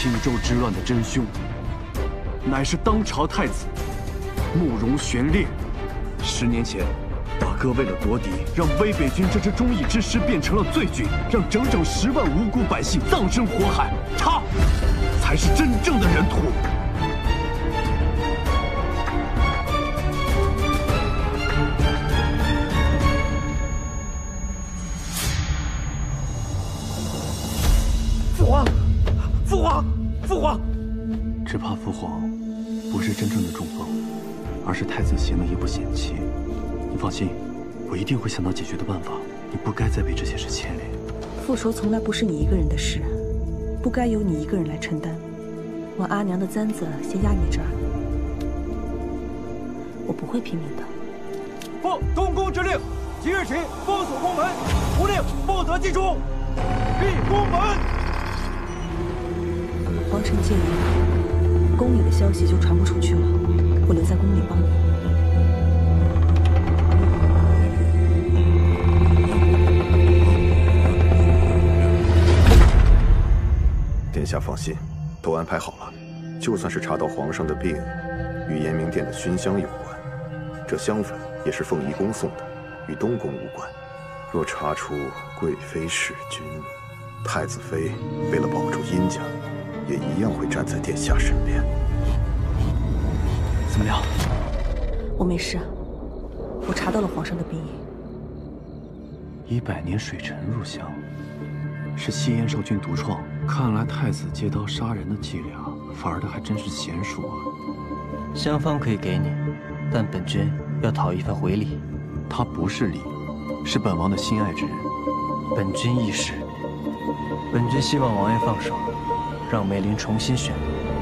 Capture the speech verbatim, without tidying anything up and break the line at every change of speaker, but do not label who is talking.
青州之乱的真凶，乃是当朝太子慕容玄烈。十年前，大哥为了夺嫡，让威北军这支忠义之师变成了罪军，让整整十万无辜百姓葬身火海。他才是真正的人屠。
父皇，父皇，父皇！
只怕父皇不是真正的中风，而是太子行了一步险棋。你放心，我一定会想到解决的办法。你不该再被这些事牵连。
复仇从来不是你一个人的事，不该由你一个人来承担。我阿娘的簪子先压你这儿，我不会拼命的。
奉东宫之令，即日起封锁宫门，无令不得进出。闭宫门。
皇城戒严，宫里的消息就传不出去了。我留在宫里帮你。
殿下放心，都安排好了。就算是查到皇上的病与延明殿的熏香有关，这香粉也是凤仪宫送的，与东宫无关。若查出贵妃弑君，太子妃为了保住殷家。 也一样会站在殿下身边。
怎么样？
我没事，我查到了皇上的病因。
以百年水沉入香，是吸烟受菌独创。看来太子借刀杀人的伎俩，玩的还真是娴熟啊。
香方可以给你，但本君要讨一份回礼。
他不是礼，是本王的心爱之人。
本君亦是。本君希望王爷放手。 让梅林重新选。